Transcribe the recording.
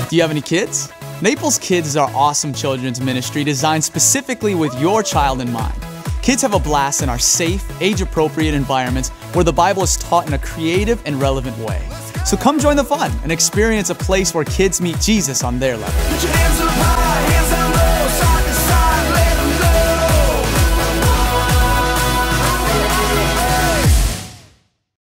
Do you have any kids? Naples Kids is our awesome children's ministry designed specifically with your child in mind. Kids have a blast in our safe, age-appropriate environments where the Bible is taught in a creative and relevant way. So come join the fun and experience a place where kids meet Jesus on their level.